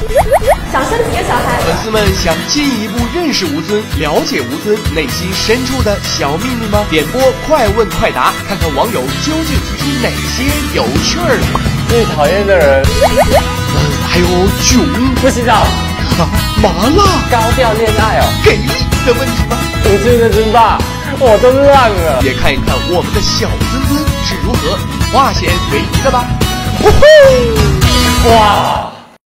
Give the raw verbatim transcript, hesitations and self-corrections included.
想生几个小孩？ 粉丝们想进一步认识吴尊，了解吴尊内心深处的小秘密吗？点播快问快答，看看网友究竟提出哪些有趣儿的。 最讨厌的人， 嗯，还有囧， 不洗澡， 啊，麻辣， 高调恋爱哦， 给力的问题吗？ 不去的真霸，我都烂了。 也看一看我们的小尊尊是如何化险为夷的吧。 哇！